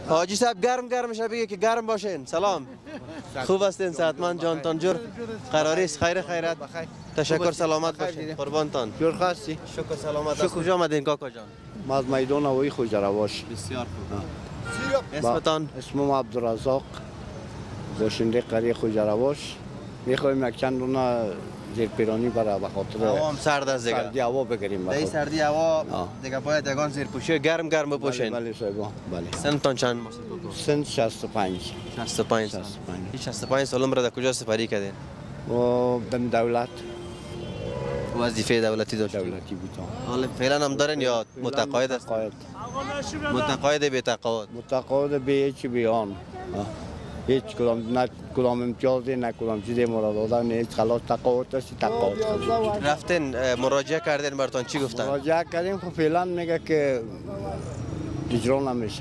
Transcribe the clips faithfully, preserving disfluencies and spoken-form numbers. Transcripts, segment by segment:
حاجی صاحب گرم گرم میشه بگه که گرم باشین. سلام. خوب هستین؟ صحتمند جانتان جور؟ قراری است؟ خیر خیرت؟ تشکر، سلامت باشین. قربانتان. جور خواستی؟ شکر سلامت. شکر. کجا آمدین کاکا جان؟ ما از میدان هوایی خوجرواش. بسیار خوب. اسمتان؟ اسمم عبدالرزاق، باشنده قریه خوجرواش. میخوایم یک چند دونه زیرپیرانی برای به خاطر هوا سرد است دیگه. سردی هوا بگیریم. در سردی هوا دیگه باید یگان زیرپوشی گرم گرم بپوشین. بله صاحب. بله. سنتان چند؟ سن شصت و پنج. شصت و پنج. شصت و پنج سال عمر در کجا سپری کردین؟ و دم دولت. وظیفه دولتی داشت. دولتی بودم. حالا فعلا هم دارن یا متقاعد است؟ متقاعد بی تقاعد. متقاعد به هیچ بیان. هیچ کدام نه کدام امتیازی نه کدام چیزی مورد دادن نه هیچ خلاص تقاعد است تقاعد. رفتن مراجعه کردین براتون چی گفتن؟ مراجعه کردیم خب فعلا میگه که اجرا نمیشه.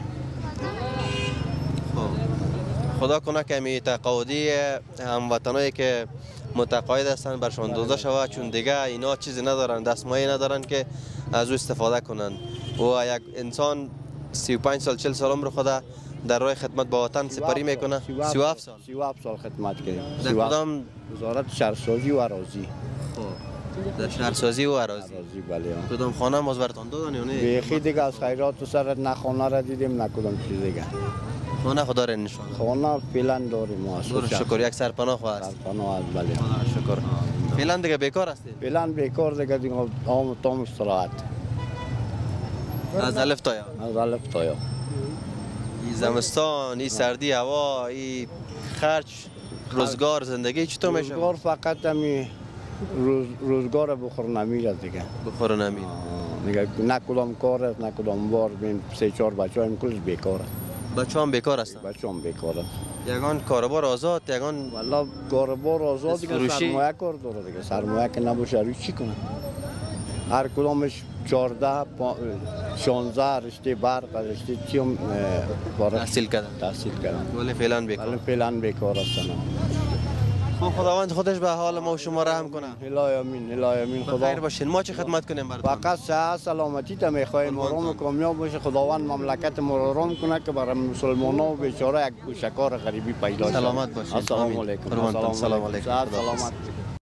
خدا کنه که می تقاعدی هموطنایی که متقاعد هستن برشان داده شود، چون دیگه اینا چیزی ندارن، دستمایه ندارن که از او استفاده کنن. و یک انسان سی و پنج سال چهل سال عمر خدا در راه خدمت با وطن سپری میکنه. سی و هفت سال. سی و هفت سال خدمت کردیم. در کدام وزارت شهرسازی و اراضی. در شهرسازی و اراضی. بله. کدام خانه مزورتان دادن یا نه؟ بیخی دیگه از خیرات سر نه خانه را دیدیم نه کدام چیز دیگه. خانه خدا را نشان. خانه فعلا داریم ما. شکر یک سرپناه خو است. سرپناه است بله. شکر. فعلا دیگه بیکار هستید؟ فعلا بیکار دیگه دیگه آم تام استراحت. از الف تا یا؟ از الف تا یا. این زمستان، این سردی هوا، این خرج، روزگار، زندگی چطور میشه؟ روزگار فقط همی روز روزگار بخور نمیره دیگه. بخور نمیره. دیگه نه کدام کار است نه کدام بار بین سه چهار بچه هم کلش بیکار است. بچه هم بیکار هستن؟ بچه هم بیکار است. یگان کاربار آزاد، یگان والا کاربار آزاد دیگه سرمایه کار داره دیگه. سرمایه که نباشه روی چی کنه؟ هر کدامش چهارده شانزده رشته برق رشته چی هم تحصیل کردن. تحصیل کردن. ولی فعلا بیکار. ولی فعلا بیکار هستن. خب خداوند خودش به حال ما و شما رحم کنه. الهی امین الهی امین. خدا خیر باشین. ما چه خدمت کنیم براتون؟ فقط صحت سلامتی تا میخوایم آرام کامیاب باشه. خداوند مملکت ما را آرام کنه که برای مسلمانان و بیچاره یک گوشه‌کار غریبی پیدا شه. سلامت باشین. السلام علیکم. سلام علیکم. سلامت.